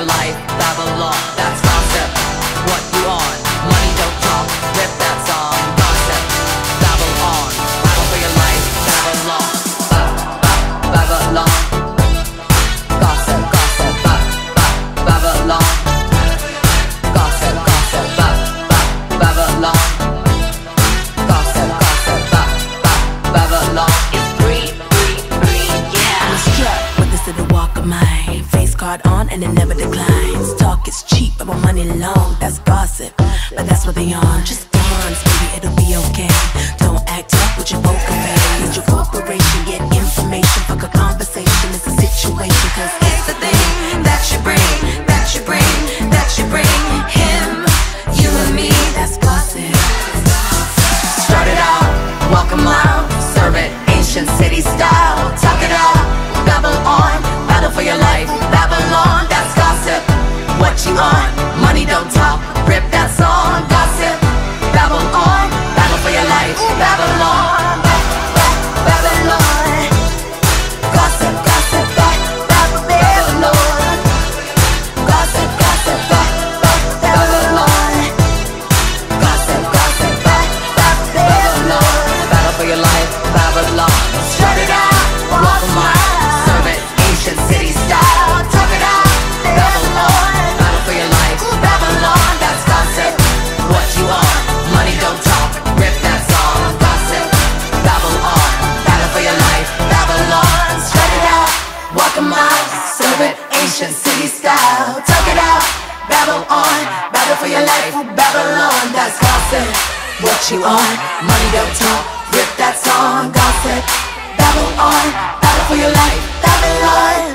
your life, Babylon, that's gossip. What you on? Money don't talk, rip that song, gossip. Babble on, battle for your life, Babylon. Babylon. Gossip, gossip, Babylon. Gossip, gossip, Babylon. Gossip, gossip, Babylon. It's Bree, yeah. I'm a strut with this little walk of mine. Face card on and it never declines. Talk is cheap, but my money long. That's gossip, but that's what they on. Just dance, baby, it'll be okay. Don't act up with your poker face. Your corporation, get information. Fuck a conversation, it's a situation. Cause it's the thing that you bring, that you bring, that you bring. Him, you and me, that's gossip. Strut it out, welcome loud, serve it, ancient city style. Talk it out, babble on, battle for your life, Babylon, that's gossip. What you on? Money don't talk, rip that song, gossip. Babble on, battle for your life, Babylon. Babylon. Gossip, gossip, Babylon. Gossip, gossip, Babylon. Gossip, gossip, Babylon. Battle for your life, Babylon. Strut it out, welcome on, serve it, ancient city style. Talk it out, Babylon. Battle for your life, Babylon. That's gossip. What you on? Money don't talk, rip that song, gossip. Babble on, battle for your life, Babylon. Strut it out, welcome on, serve it, ancient city style. Talk it out, babble on, battle for your life, Babylon. That's gossip. What you on? Money don't talk, rip that song, gossip. Babble on, battle for your life, Babylon.